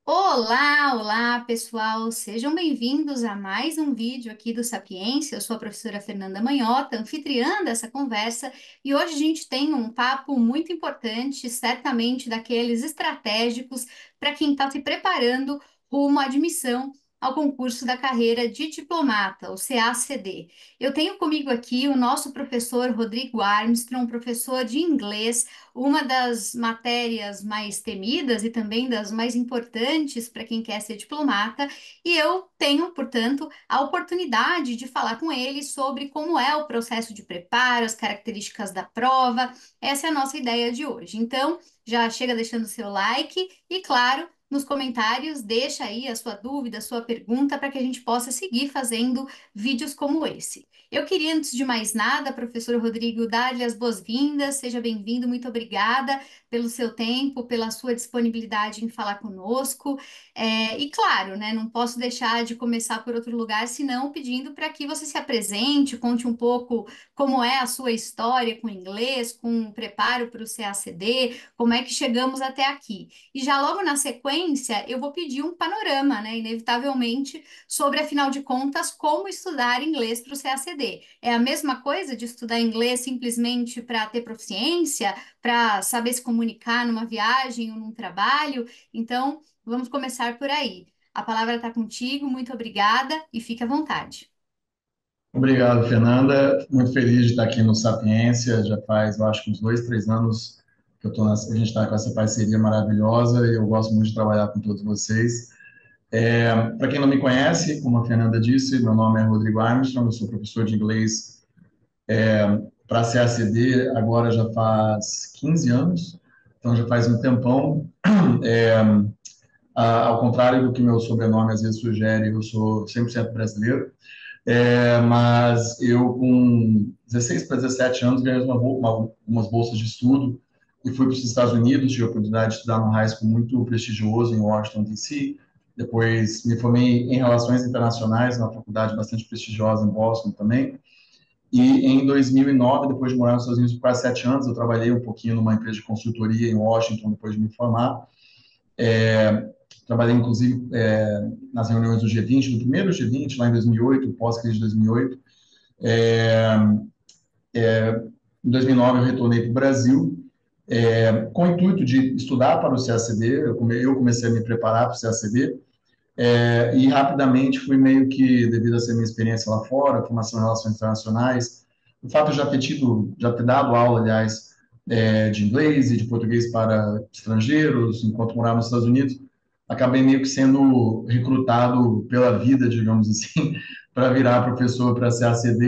Olá, olá pessoal, sejam bem-vindos a mais um vídeo aqui do Sapiência. Eu sou a professora Fernanda Manhota, anfitriã dessa conversa, e hoje a gente tem um papo muito importante, certamente daqueles estratégicos para quem está se preparando rumo à admissão ao concurso da carreira de diplomata, o CACD. Eu tenho comigo aqui o nosso professor Rodrigo Armstrong, professor de inglês, uma das matérias mais temidas e também das mais importantes para quem quer ser diplomata, e eu tenho, portanto, a oportunidade de falar com ele sobre como é o processo de preparo, as características da prova. Essa é a nossa ideia de hoje. Então, já chega deixando o seu like e, claro, nos comentários, deixa aí a sua dúvida, a sua pergunta, para que a gente possa seguir fazendo vídeos como esse. Eu queria, antes de mais nada, professor Rodrigo, dar-lhe as boas-vindas. Seja bem-vindo, muito obrigada pelo seu tempo, pela sua disponibilidade em falar conosco. E claro, né, não posso deixar de começar por outro lugar, senão pedindo para que você se apresente, conte um pouco como é a sua história com o inglês, com o preparo para o CACD, como é que chegamos até aqui. E já logo na sequência, eu vou pedir um panorama, né, inevitavelmente sobre, afinal de contas, como estudar inglês para o CACD. É a mesma coisa de estudar inglês simplesmente para ter proficiência, para saber se comunicar numa viagem ou num trabalho? Então, vamos começar por aí. A palavra está contigo, muito obrigada e fique à vontade. Obrigado, Fernanda. Muito feliz de estar aqui no Sapiência. Já faz, eu acho, uns 2, 3 anos que a gente está com essa parceria maravilhosa e eu gosto muito de trabalhar com todos vocês. Para quem não me conhece, como a Fernanda disse, meu nome é Rodrigo Armstrong, eu sou professor de inglês para a CACD agora já faz 15 anos, então já faz um tempão. É, Ao contrário do que meu sobrenome às vezes sugere, eu sou 100% brasileiro. Mas eu, com 16 para 17 anos, ganhei umas bolsas de estudo e fui para os Estados Unidos. Tive a oportunidade de estudar num high school muito prestigioso em Washington, D.C. Depois me formei em Relações Internacionais, na faculdade bastante prestigiosa em Boston também. E em 2009, depois de morar nos Estados Unidos por quase 7 anos, eu trabalhei um pouquinho numa empresa de consultoria em Washington, depois de me formar. Trabalhei, inclusive, nas reuniões do G20, do primeiro G20, lá em 2008, pós-crise de 2008. É, Em 2009, eu retornei para o Brasil, com o intuito de estudar para o CACD. Eu comecei a me preparar para o CACD, e rapidamente fui meio que, devido a ser minha experiência lá fora, formação em relações internacionais, o fato de já ter dado aula, aliás, de inglês e de português para estrangeiros, enquanto morava nos Estados Unidos, acabei meio que sendo recrutado pela vida, digamos assim, para virar professor para a CACD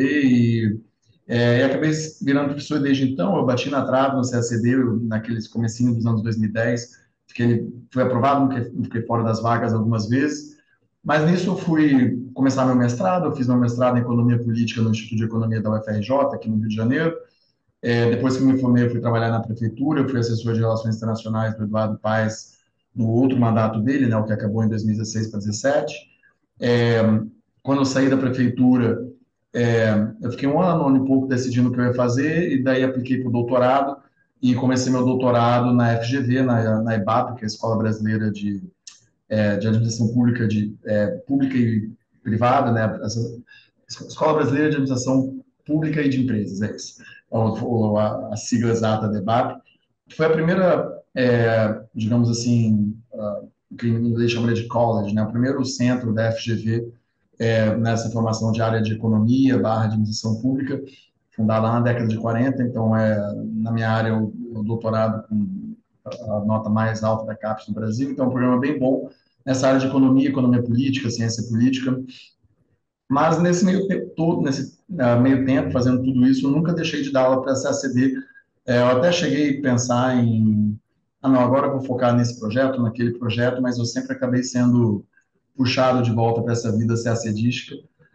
e acabei virando professor desde então. Eu bati na trave no CACD naqueles comecinho dos anos 2010, fui aprovado, não fiquei fora das vagas algumas vezes, mas nisso eu fui começar meu mestrado. Eu fiz meu mestrado em Economia Política no Instituto de Economia da UFRJ, aqui no Rio de Janeiro. Depois que me formei, eu fui trabalhar na prefeitura. Eu fui assessor de Relações Internacionais do Eduardo Paes no outro mandato dele, né, o que acabou em 2016 para 2017. É, Quando eu saí da prefeitura, eu fiquei um ano e pouco decidindo o que eu ia fazer, e daí apliquei para o doutorado e comecei meu doutorado na FGV, na EBAP, que é a Escola Brasileira de Administração Pública, Pública e Privada, né? Escola Brasileira de Administração Pública e de Empresas, é isso, a sigla exata da EBAP. Foi a primeira, digamos assim, o que em inglês chama de college, né? O primeiro centro da FGV nessa formação de área de economia barra administração pública, fundada na década de 40. Então, na minha área, o doutorado com a nota mais alta da CAPES no Brasil. Então, é um programa bem bom nessa área de economia, economia política, ciência política. Mas nesse meio tempo todo, nesse meio tempo, fazendo tudo isso, eu nunca deixei de dar aula para a CACD. Eu até cheguei a pensar em, não, agora eu vou focar nesse projeto, naquele projeto, mas eu sempre acabei sendo puxado de volta para essa vida CACDística.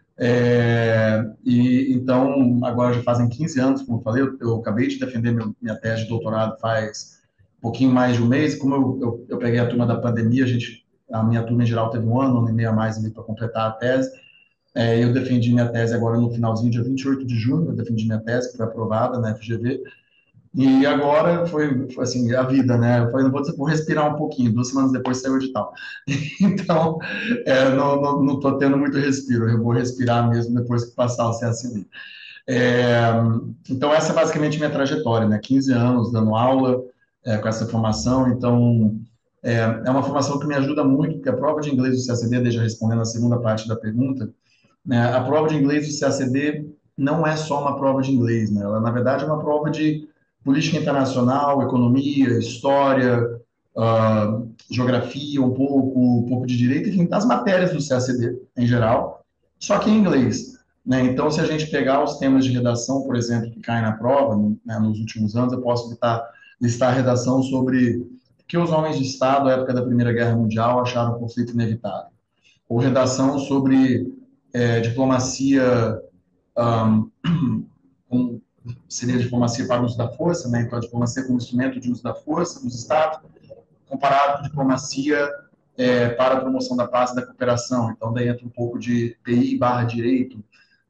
E então, agora já fazem 15 anos, como eu falei, eu acabei de defender minha tese de doutorado faz um pouquinho mais de um mês. Como eu peguei a turma da pandemia, a minha turma em geral teve um ano e meio a mais para completar a tese. Eu defendi minha tese agora no finalzinho, dia 28 de junho, eu defendi minha tese, que foi aprovada na FGV. E agora foi assim, a vida, né? Eu falei, não vou respirar um pouquinho. 2 semanas depois saiu o edital. Então, não tô tendo muito respiro. Eu vou respirar mesmo depois que passar o CACD. É, então, essa é basicamente minha trajetória, né? 15 anos dando aula, com essa formação. Então, é uma formação que me ajuda muito, porque a prova de inglês do CACD, deixa eu respondendo a segunda parte da pergunta, né? A prova de inglês do CACD não é só uma prova de inglês, né? Ela, na verdade, é uma prova de política internacional, economia, história, geografia, um pouco de direito, enfim, das matérias do CACD em geral, só que em inglês. Né? Então, se a gente pegar os temas de redação, por exemplo, que caem na prova, né, nos últimos anos, eu posso listar a redação sobre o que os homens de Estado, à época da Primeira Guerra Mundial, acharam o conflito inevitável. Ou redação sobre diplomacia, um, com, seria diplomacia para o uso da força, né? Então, a diplomacia como instrumento de uso da força dos Estados, comparado com diplomacia para a promoção da paz e da cooperação. Então, daí entra um pouco de TI/direito.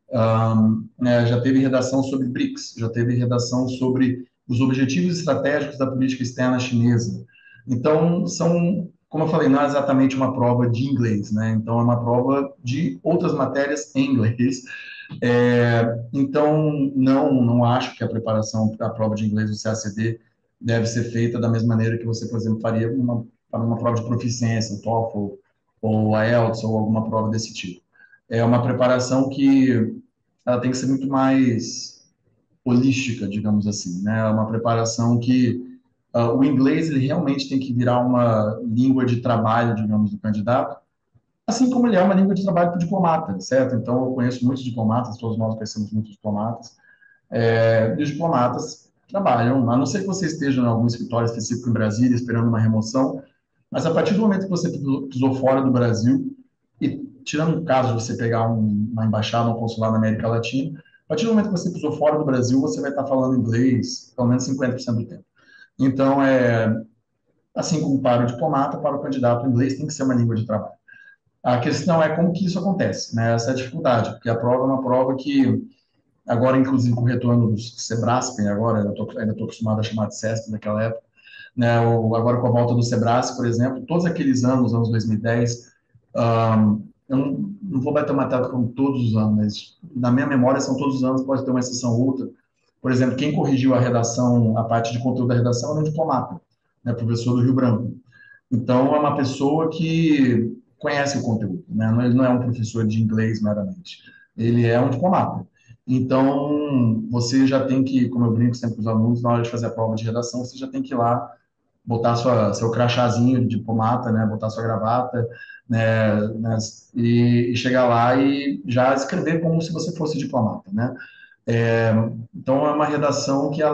Já teve redação sobre BRICS, já teve redação sobre os objetivos estratégicos da política externa chinesa. Então, como eu falei, não é exatamente uma prova de inglês, né? Então, é uma prova de outras matérias em inglês. Então, não acho que a preparação para a prova de inglês do CACD deve ser feita da mesma maneira que você, por exemplo, faria para uma prova de proficiência, TOEFL ou IELTS ou alguma prova desse tipo. É uma preparação que ela tem que ser muito mais holística, digamos assim, né? É uma preparação que o inglês ele realmente tem que virar uma língua de trabalho, digamos, do candidato, assim como ele é uma língua de trabalho para o diplomata, certo? Então, eu conheço muitos diplomatas, todos nós conhecemos muitos diplomatas, e os diplomatas trabalham, a não ser que você esteja em algum escritório específico em Brasília esperando uma remoção, mas a partir do momento que você pisou fora do Brasil, e tirando o caso de você pegar uma embaixada, um consulado na América Latina, a partir do momento que você pisou fora do Brasil, você vai estar falando inglês pelo menos 50% do tempo. Então, assim como para o diplomata, para o candidato, o inglês tem que ser uma língua de trabalho. A questão é como que isso acontece, né? Essa é a dificuldade, porque a prova é uma prova que, agora, inclusive, com o retorno do Sebraspen, agora, ainda estou acostumado a chamar de SESP naquela época, né? Agora, com a volta do Sebrasp, por exemplo, todos aqueles anos 2010, eu não vou bater uma tela como todos os anos, mas na minha memória são todos os anos, pode ter uma exceção ou outra. Por exemplo, quem corrigiu a redação, a parte de conteúdo da redação, era um diplomata, né? Professor do Rio Branco. Então, é uma pessoa que conhece o conteúdo, né? Ele não é um professor de inglês meramente, ele é um diplomata. Então, você já tem que, como eu brinco sempre com os alunos, na hora de fazer a prova de redação, você já tem que ir lá botar seu crachazinho de diplomata, né? Botar sua gravata, né? E chegar lá e já escrever como se você fosse diplomata, né? É, então, é uma redação que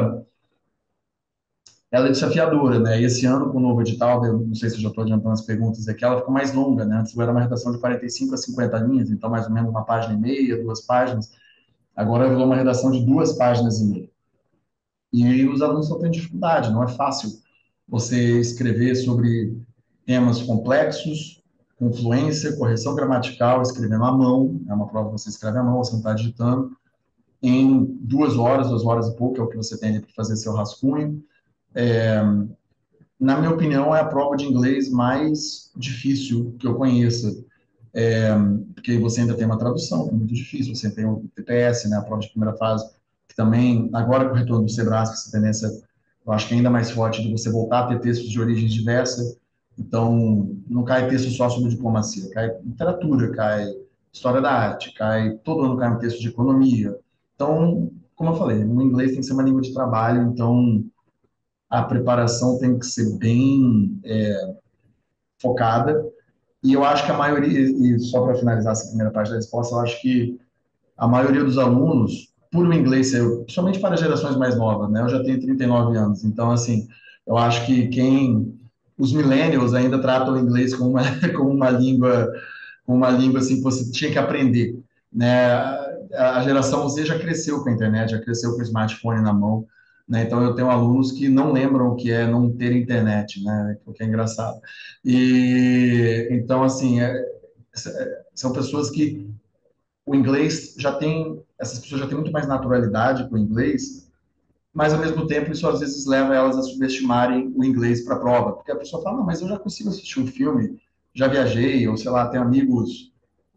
ela é desafiadora, né? E esse ano, com o novo edital, eu não sei se eu já estou adiantando as perguntas aqui, ela ficou mais longa, né? Antes era uma redação de 45 a 50 linhas, então mais ou menos uma página e meia, 2 páginas. Agora virou uma redação de 2 páginas e meia. E aí os alunos estão tendo dificuldade, não é fácil você escrever sobre temas complexos, com fluência, correção gramatical, escrevendo à mão, é uma prova que você escreve à mão, você não está digitando, em 2 horas, 2 horas e pouco, é o que você tem para fazer seu rascunho. É, na minha opinião, é a prova de inglês mais difícil que eu conheça, é, porque você ainda tem uma tradução, que é muito difícil, você tem o TPS, né, a prova de primeira fase, que também, agora com o retorno do Sebrasp, essa tendência, eu acho que é ainda mais forte de você voltar a ter textos de origens diversas, então, não cai texto só sobre diplomacia, cai literatura, cai história da arte, todo ano cai um texto de economia. Então, como eu falei, o inglês tem que ser uma língua de trabalho, então a preparação tem que ser bem focada, e eu acho que a maioria, e só para finalizar essa primeira parte da resposta, eu acho que a maioria dos alunos, por o inglês ser, principalmente para gerações mais novas, né? Eu já tenho 39 anos, então, assim, eu acho que os millennials ainda tratam o inglês como uma, como uma língua assim que você tinha que aprender, né? A geração Z já cresceu com a internet, já cresceu com o smartphone na mão, né? Então eu tenho alunos que não lembram o que é não ter internet, né? O que é engraçado. E então assim, são pessoas que o inglês já tem, essas pessoas já têm muito mais naturalidade com o inglês, mas ao mesmo tempo isso às vezes leva elas a subestimarem o inglês para a prova, porque a pessoa fala, não, mas eu já consigo assistir um filme, já viajei, ou sei lá, tenho amigos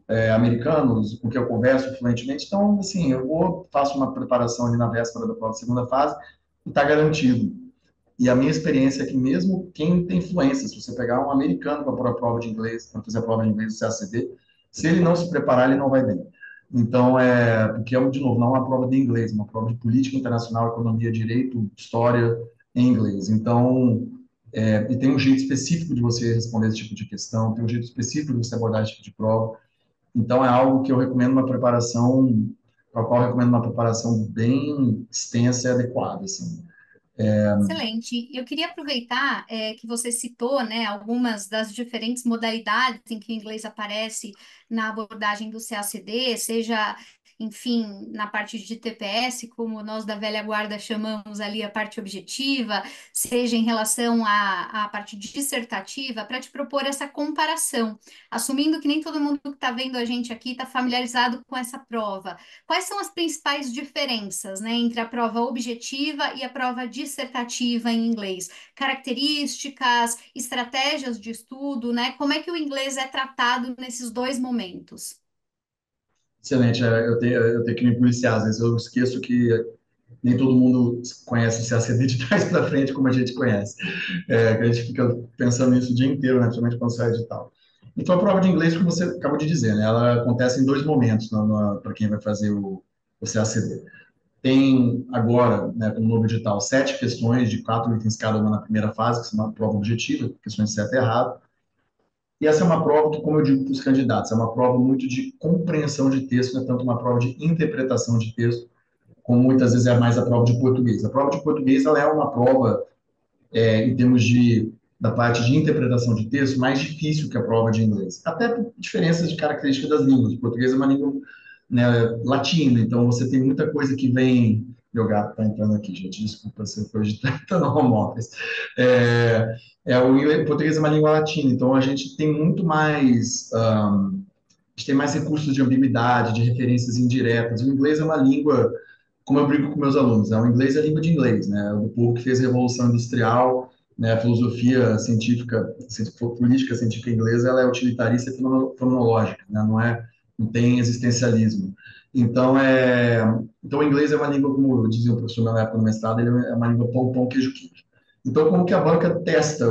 americanos com quem eu converso fluentemente, então, assim, eu vou, faço uma preparação ali na véspera da prova da segunda fase e está garantido. E a minha experiência é que mesmo quem tem fluência, se você pegar um americano para pôr a prova de inglês, para fazer a prova de inglês do CACD, se ele não se preparar, ele não vai bem. Então, porque, de novo, não é uma prova de inglês, é uma prova de política internacional, economia, direito, história em inglês. Então, e tem um jeito específico de você responder esse tipo de questão, tem um jeito específico de você abordar esse tipo de prova. Então, é algo que eu recomendo uma preparação, para a qual eu recomendo uma preparação bem extensa e adequada, assim. Excelente. Eu queria aproveitar que você citou, né, algumas das diferentes modalidades em que o inglês aparece na abordagem do CACD, seja, enfim, na parte de TPS, como nós da velha guarda chamamos ali a parte objetiva, seja em relação à parte dissertativa, para te propor essa comparação, assumindo que nem todo mundo que está vendo a gente aqui está familiarizado com essa prova. Quais são as principais diferenças, né, entre a prova objetiva e a prova dissertativa em inglês? Características, estratégias de estudo, né? Como é que o inglês é tratado nesses dois momentos? Excelente, eu tenho que me policiar, às vezes eu esqueço que nem todo mundo conhece o CACD de trás para frente como a gente conhece. A gente fica pensando nisso o dia inteiro, né, principalmente quando sai edital. Então, a prova de inglês, como você acabou de dizer, né, ela acontece em dois momentos para quem vai fazer o CACD. Tem agora, né, com o novo edital, 7 questões de 4 itens cada uma na primeira fase, que são uma prova objetiva, questões de certo e errado. E essa é uma prova que, como eu digo para os candidatos, é uma prova muito de compreensão de texto, não é tanto uma prova de interpretação de texto, como muitas vezes é mais a prova de português. A prova de português ela é uma prova, em termos da parte de interpretação de texto, mais difícil que a prova de inglês. Até por diferenças de característica das línguas. O português é uma língua, né, latina, então você tem muita coisa que vem. Meu gato está entrando aqui, gente, desculpa se foi de no home office. O português é uma língua latina, então a gente tem muito mais. A gente tem mais recursos de ambiguidade, de referências indiretas. O inglês é uma língua, como eu brinco com meus alunos, né? O inglês é a língua de inglês, né? O povo que fez a Revolução Industrial, né? A filosofia científica, política científica inglesa, ela é utilitarista e fenomenológica, né? Não tem existencialismo. Então, então, o inglês é uma língua, como dizia o professor na época do mestrado, ele é uma língua pão, pão, queijo, queijo. Então, como que a banca testa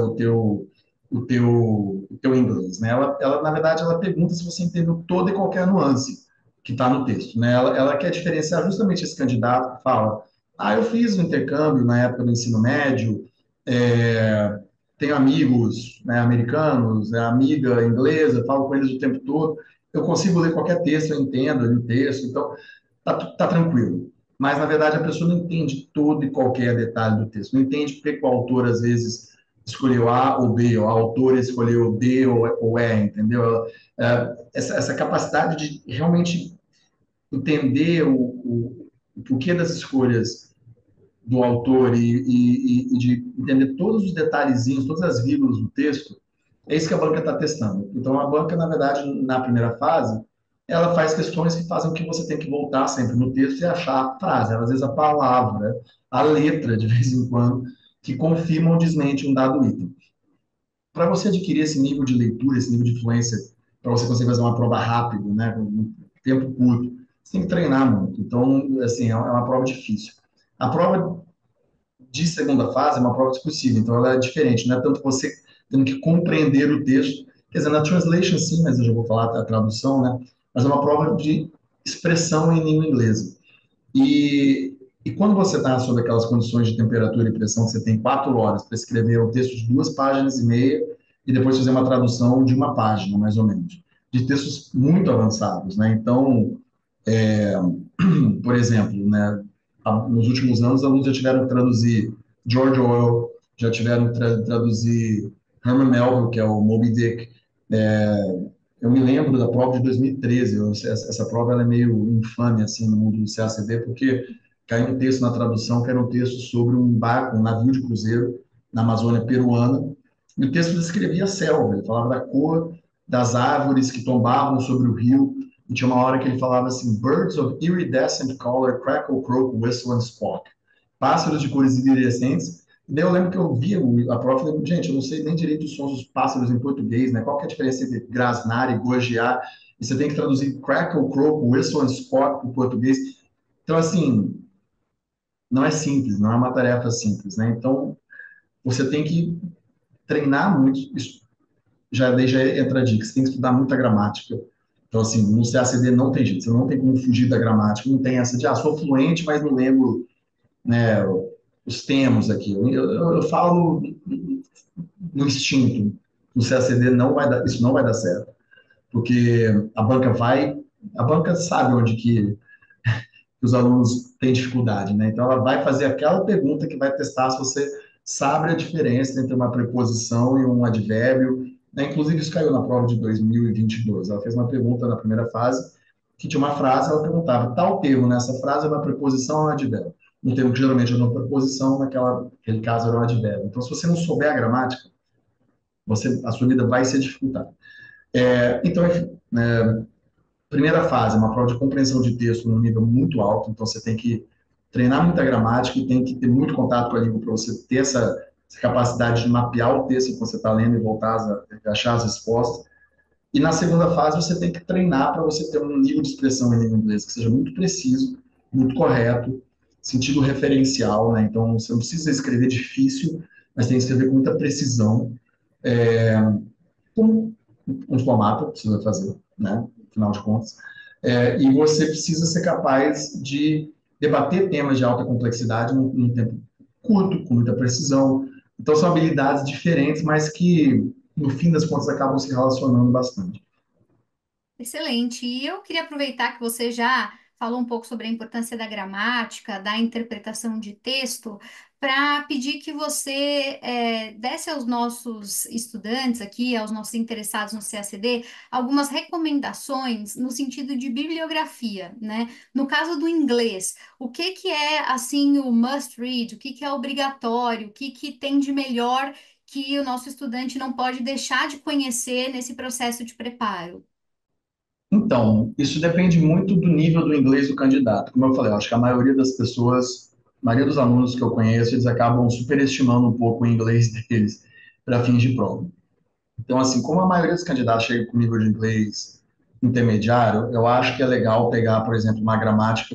o teu inglês, né? Na verdade, ela pergunta se você entendeu toda e qualquer nuance que está no texto, né? Ela quer diferenciar justamente esse candidato que fala, eu fiz um intercâmbio na época do ensino médio, é, tenho amigos, né, americanos, né, amiga inglesa, falo com eles o tempo todo, eu consigo ler qualquer texto, eu entendo ali o texto, então tá tranquilo. Mas, na verdade, a pessoa não entende todo e qualquer detalhe do texto. Não entende porque que o autor, às vezes, escolheu A ou B, ou a autora escolheu D ou E, entendeu? Essa capacidade de realmente entender o porquê das escolhas do autor e de entender todos os detalhezinhos, todas as vírgulas do texto, é isso que a banca está testando. Então, a banca, na verdade, na primeira fase, ela faz questões que fazem que você tem que voltar sempre no texto e achar a frase, às vezes a palavra, a letra, de vez em quando, que confirma ou desmente um dado item. Para você adquirir esse nível de leitura, esse nível de fluência, para você conseguir fazer uma prova rápido, né, com um tempo curto, você tem que treinar muito. Então, assim, é uma prova difícil. A prova de segunda fase é uma prova discursiva, então ela é diferente, não é tanto você tendo que compreender o texto, quer dizer, na translation sim, mas eu já vou falar a tradução, né? Mas é uma prova de expressão em língua inglesa. E quando você está sob aquelas condições de temperatura e pressão, que você tem 4 horas para escrever um texto de 2 páginas e meia e depois fazer uma tradução de 1 página, mais ou menos, de textos muito avançados, né? Então, é, por exemplo, né, nos últimos anos, alunos já tiveram que traduzir George Orwell, já tiveram que traduzir Herman Melville, que é o Moby Dick. É, eu me lembro da prova de 2013. Essa prova ela é meio infame assim no mundo do CACD, porque caiu um texto na tradução que era um texto sobre um barco, um navio de cruzeiro na Amazônia peruana, e o texto descrevia a selva. Ele falava da cor das árvores que tombavam sobre o rio, e tinha uma hora que ele falava assim: Birds of iridescent color crackle, croak, whistle and squawk. pássaros de cores iridescentes. E daí eu lembro que eu via a prova e falei, gente, eu não sei nem direito os sons dos pássaros em português, né? Qual que é a diferença entre grasnar e gorjear? E você tem que traduzir crackle, croak, whistle and squawk para o português. Então, assim, não é simples, não é uma tarefa simples, né? Então, você tem que treinar muito. Isso já entra a dica, você tem que estudar muita gramática. Então, assim, no CACD não tem jeito, você não tem como fugir da gramática, não tem essa de, sou fluente, mas não lembro, né, os termos aqui. Eu falo no instinto. No CACD não vai dar, isso não vai dar certo, porque a banca sabe onde que os alunos têm dificuldade, né? Então, ela vai fazer aquela pergunta que vai testar se você sabe a diferença entre uma preposição e um advérbio, né? Inclusive, isso caiu na prova de 2022. Ela fez uma pergunta na primeira fase, que tinha uma frase, ela perguntava, tal termo nessa frase é uma preposição ou um advérbio? Um termo que geralmente é uma preposição, naquele caso era um advérbio. Então, se você não souber a gramática, a sua vida vai ser dificultada. Então, enfim, né, primeira fase, uma prova de compreensão de texto num nível muito alto, então você tem que treinar muita gramática e tem que ter muito contato com a língua para você ter essa capacidade de mapear o texto que você está lendo e voltar a achar as respostas. E na segunda fase, você tem que treinar para você ter um nível de expressão em língua inglesa que seja muito preciso, muito correto, sentido referencial, né? Então, você não precisa escrever difícil, mas tem que escrever com muita precisão, como um diplomata precisa fazer, né? Afinal de contas. E você precisa ser capaz de debater temas de alta complexidade num tempo curto, com muita precisão. Então, são habilidades diferentes, mas que, no fim das contas, acabam se relacionando bastante. Excelente. E eu queria aproveitar que você já falou um pouco sobre a importância da gramática, da interpretação de texto, para pedir que você desse aos nossos estudantes aqui, aos nossos interessados no CACD, algumas recomendações no sentido de bibliografia, né? No caso do inglês, o que que é assim o must read, o que que é obrigatório, o que que tem de melhor que o nosso estudante não pode deixar de conhecer nesse processo de preparo? Então, isso depende muito do nível do inglês do candidato. Como eu falei, eu acho que a maioria das pessoas, a maioria dos alunos que eu conheço, eles acabam superestimando um pouco o inglês deles para fins de prova. Então, assim, como a maioria dos candidatos chega com nível de inglês intermediário, eu acho que é legal pegar, por exemplo, uma gramática.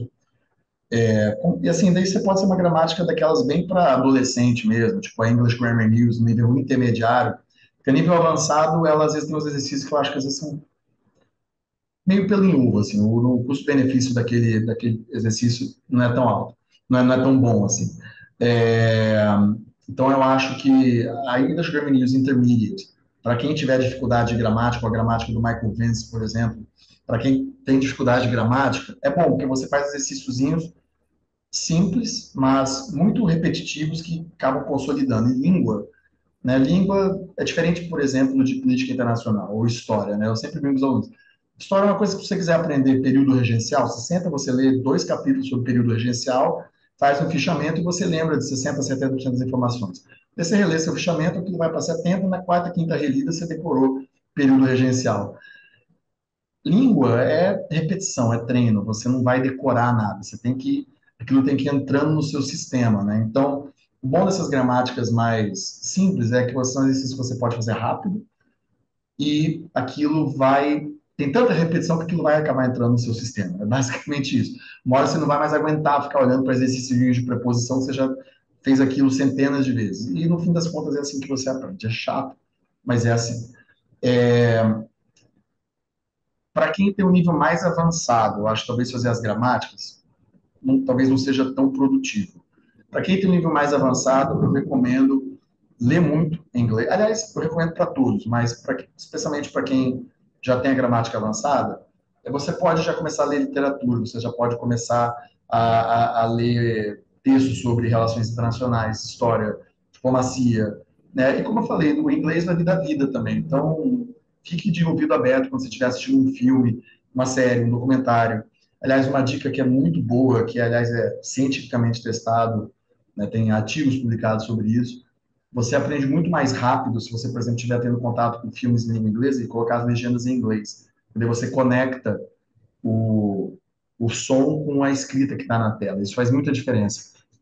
E assim, daí você pode ser uma gramática daquelas bem para adolescente mesmo, tipo a English Grammar News, nível intermediário. Porque a nível avançado, ela às vezes tem uns exercícios que eu acho que às vezes são meio pelo em uva, assim, o custo-benefício daquele exercício não é tão alto, não é tão bom, assim. É, então, eu acho que a English Grammar News Intermediate, para quem tiver dificuldade de gramática, ou a gramática do Michael Vance, por exemplo, para quem tem dificuldade de gramática, é bom, porque você faz exercíciozinhos simples, mas muito repetitivos que acabam consolidando. E língua, né? Língua é diferente, por exemplo, de política internacional ou história, né? Eu sempre brinco com os alunos. História é uma coisa que você quiser aprender período regencial, você senta, você lê 2 capítulos sobre período regencial, faz um fichamento e você lembra de 60 a 70% das informações. Daí você relê seu fichamento, aquilo vai para 70, na quarta, quinta relida você decorou período regencial. Língua é repetição, é treino, você não vai decorar nada, aquilo tem que ir entrando no seu sistema, né? Então, o bom dessas gramáticas mais simples é que são exercícios que você pode fazer rápido e tem tanta repetição que aquilo vai acabar entrando no seu sistema, é basicamente isso. Uma hora você não vai mais aguentar ficar olhando para exercícios de preposição, você já fez aquilo centenas de vezes. E no fim das contas é assim que você aprende. É chato, mas é assim. É, para quem tem um nível mais avançado, eu acho que talvez fazer as gramáticas talvez não seja tão produtivo. Para quem tem um nível mais avançado, eu recomendo ler muito em inglês. Aliás, eu recomendo para todos, mas especialmente para quem já tem a gramática avançada, você pode já começar a ler literatura, você já pode começar a ler textos sobre relações internacionais, história, diplomacia, né? E como eu falei, o inglês na vida a vida também. Então, fique de ouvido aberto quando você estiver assistindo um filme, uma série, um documentário. Aliás, uma dica que é muito boa, que aliás é cientificamente testado, né, tem artigos publicados sobre isso. Você aprende muito mais rápido se você, por exemplo, estiver tendo contato com filmes em língua inglesa e colocar as legendas em inglês. Daí você conecta o, o som com a escrita que está na tela. Isso faz muita diferença.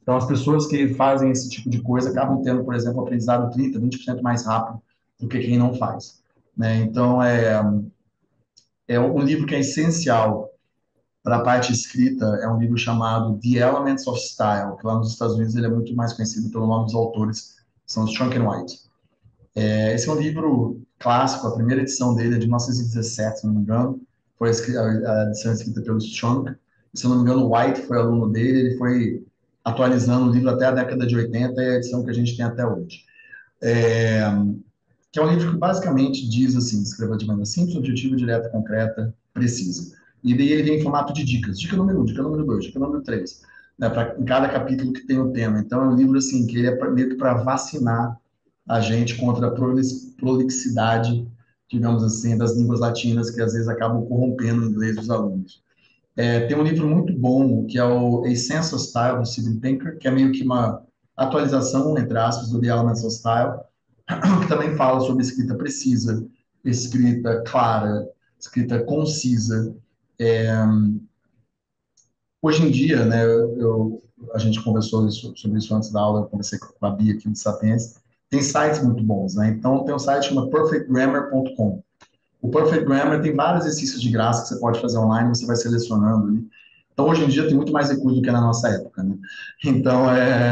Então, as pessoas que fazem esse tipo de coisa acabam tendo, por exemplo, aprendizado 30, 20% mais rápido do que quem não faz. Né? Então, é um livro que é essencial para a parte escrita, é um livro chamado The Elements of Style, que lá nos Estados Unidos ele é muito mais conhecido pelo nome dos autores, que são os Strunk and White. Esse é um livro clássico, a primeira edição dele é de 1917, se não me engano, foi a edição escrita pelo Strunk, se não me engano, o White foi aluno dele, ele foi atualizando o livro até a década de 80 e a edição que a gente tem até hoje. É, que é um livro que basicamente diz assim, escreva de maneira simples, objetiva, direta, concreta, precisa. E daí ele vem em formato de dicas. Dica número 1, dica número 2, dica número 3. Né, em cada capítulo que tem o tema. Então é um livro assim, que ele é meio que para vacinar a gente contra a prolixidade, digamos assim, das línguas latinas que às vezes acabam corrompendo o inglês dos alunos. Tem um livro muito bom, que é o A Sense of Style, do Steven Pinker, que é meio que uma atualização, entre aspas, do The Elements of Style, que também fala sobre escrita precisa, escrita clara, escrita concisa. É, Hoje em dia, né, a gente conversou sobre isso antes da aula, eu conversei com a Bia aqui do Sapiens, tem sites muito bons, né? Então, tem um site chamado perfectgrammar.com. O Perfect Grammar tem vários exercícios de graça que você pode fazer online, você vai selecionando ali. Então, hoje em dia, tem muito mais recurso do que na nossa época, né? Então,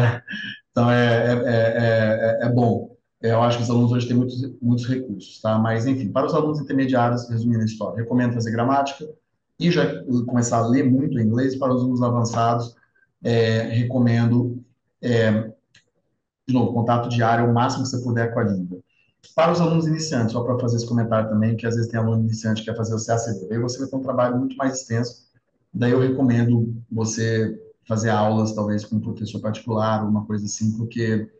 é bom. Eu acho que os alunos hoje têm muitos recursos, tá? Mas, enfim, para os alunos intermediários, resumindo a história, recomendo fazer gramática e já começar a ler muito inglês. Para os alunos avançados, recomendo, de novo, contato diário, o máximo que você puder com a língua. Para os alunos iniciantes, só para fazer esse comentário também, que às vezes tem aluno iniciante que quer fazer o CACD, aí você vai ter um trabalho muito mais extenso, daí eu recomendo você fazer aulas, talvez com um professor particular, uma coisa assim, porque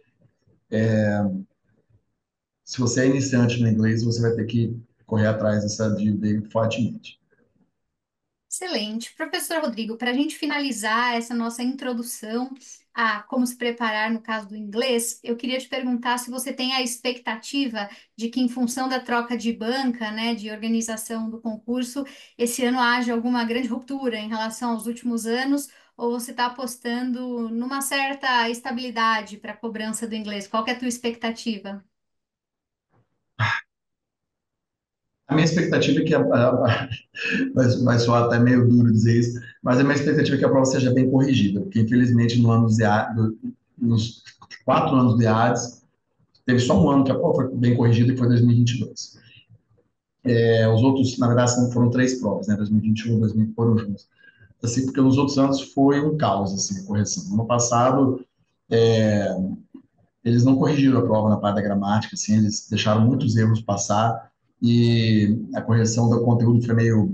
se você é iniciante no inglês, você vai ter que correr atrás dessa dívida aí fortemente. Excelente. Professor Rodrigo, para a gente finalizar essa nossa introdução a como se preparar no caso do inglês, eu queria te perguntar se você tem a expectativa de que, em função da troca de banca, né, de organização do concurso, esse ano haja alguma grande ruptura em relação aos últimos anos, ou você está apostando numa certa estabilidade para a cobrança do inglês? Qual que é a tua expectativa? A minha expectativa é que vai soar até meio duro dizer isso, mas a minha expectativa é que a prova seja bem corrigida, porque infelizmente no ano dos nos 4 anos do IADES, teve só um ano que a prova foi bem corrigida, e foi 2022. Os outros, na verdade, foram 3 provas, né? 2021, 2020 foram juntos. Assim, porque nos outros anos foi um caos, assim, a correção. No ano passado, é, eles não corrigiram a prova na parte da gramática, assim, eles deixaram muitos erros passar e a correção do conteúdo foi meio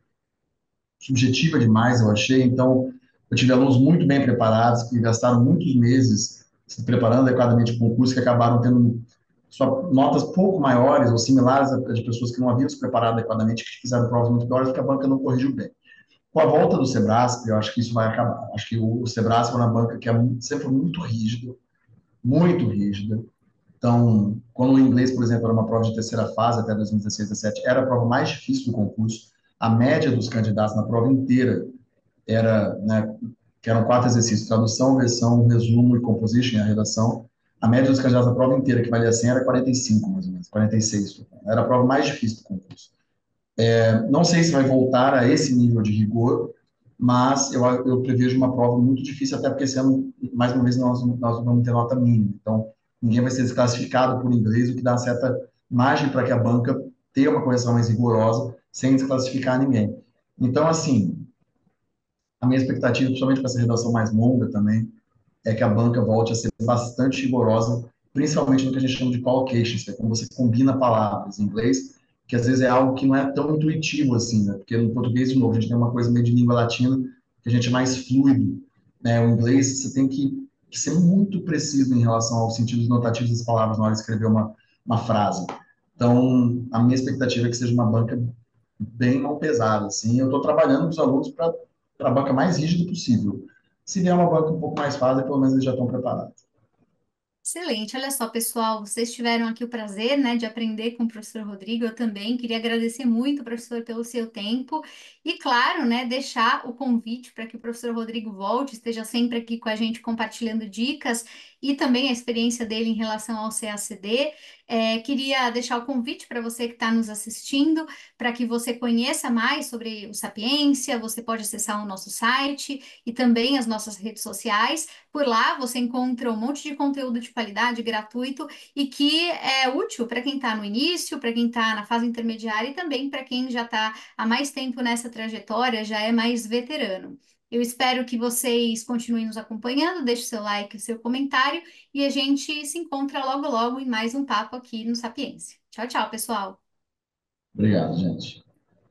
subjetiva demais, eu achei. Então, eu tive alunos muito bem preparados, que gastaram muitos meses se preparando adequadamente para o concurso, que acabaram tendo só notas pouco maiores ou similares a de pessoas que não haviam se preparado adequadamente, que fizeram provas muito piores, porque a banca não corrigiu bem. Com a volta do Sebrasp, eu acho que isso vai acabar. Acho que o Sebrasp é uma banca que sempre muito rígida, muito rígida. Então, quando o inglês, por exemplo, era uma prova de terceira fase até 2016, 2017, era a prova mais difícil do concurso. A média dos candidatos na prova inteira era, né, que eram 4 exercícios: tradução, versão, resumo e composition, a redação. A média dos candidatos na prova inteira, que valia 100, era 45, mais ou menos, 46. Era a prova mais difícil do concurso. Não sei se vai voltar a esse nível de rigor, mas eu prevejo uma prova muito difícil, até porque esse ano, mais uma vez, nós vamos ter nota mínima. Então, ninguém vai ser desclassificado por inglês, o que dá uma certa margem para que a banca tenha uma correção mais rigorosa, sem desclassificar ninguém. Então, assim, a minha expectativa, principalmente para essa redação mais longa também, é que a banca volte a ser bastante rigorosa, principalmente no que a gente chama de collocations, que é quando você combina palavras em inglês, que às vezes é algo que não é tão intuitivo assim, né? Porque no português, de novo, a gente tem uma coisa meio de língua latina, que a gente é mais fluido, né? O inglês, você tem que ser muito preciso em relação aos sentidos notativos das palavras na hora de escrever uma frase. Então, a minha expectativa é que seja uma banca bem mal pesada, assim. Eu estou trabalhando com os alunos para a banca mais rígida possível. Se vier uma banca um pouco mais fácil, pelo menos eles já estão preparados. Excelente. Olha só, pessoal, vocês tiveram aqui o prazer, né, de aprender com o professor Rodrigo. Eu também queria agradecer muito, professor, pelo seu tempo e, claro, né, deixar o convite para que o professor Rodrigo volte, esteja sempre aqui com a gente compartilhando dicas e também a experiência dele em relação ao CACD. Queria deixar o convite para você que está nos assistindo, para que você conheça mais sobre o Sapiência. Você pode acessar o nosso site e também as nossas redes sociais. Por lá você encontra um monte de conteúdo de qualidade gratuito e que é útil para quem está no início, para quem está na fase intermediária e também para quem já está há mais tempo nessa trajetória, já é mais veterano. Eu espero que vocês continuem nos acompanhando, deixe seu like, o seu comentário e a gente se encontra logo logo em mais um papo aqui no Sapiência. Tchau, tchau, pessoal! Obrigado, gente.